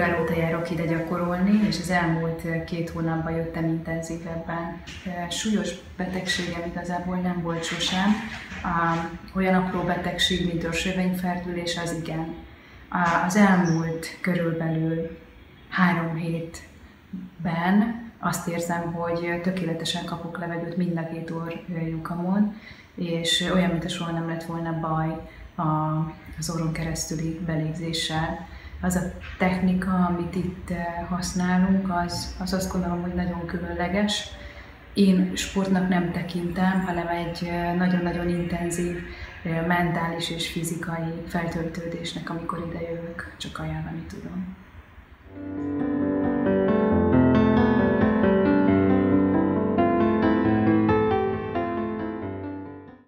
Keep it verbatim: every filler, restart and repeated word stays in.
február óta járok ide gyakorolni, és az elmúlt két hónapban jöttem intenzívebben. Súlyos betegségem igazából nem volt sosem. Olyan apró betegség, mint őrsövényfertőzés, az igen. Az elmúlt körülbelül három hétben azt érzem, hogy tökéletesen kapok levegőt mind a két orrlyukamon, és olyan, mintha soha nem lett volna baj az orron keresztüli belégzéssel. Az a technika, amit itt használunk, az, az azt gondolom, hogy nagyon különleges. Én sportnak nem tekintem, hanem egy nagyon-nagyon intenzív mentális és fizikai feltöltődésnek, amikor ide jövök, csak ajánlani tudom.